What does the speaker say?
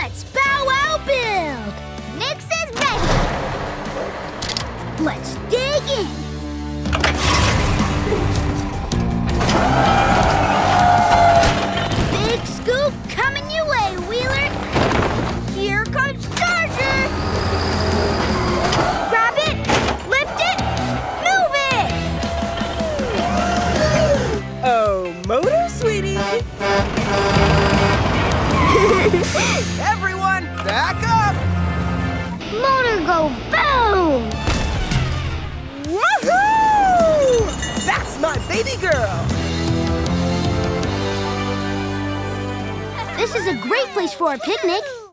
Let's bow wow build! Mix is ready! Let's dig in! Big scoop coming your way, Wheeler! Here comes Charger! Grab it! Lift it! Move it! Oh, motor, sweetie! Everyone, back up! Motor go boom! Woohoo! That's my baby girl! This is a great place for a picnic.